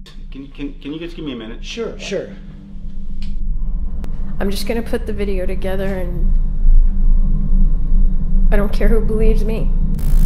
Can you just give me a minute? Sure, sure. I'm just gonna put the video together and I don't care who believes me.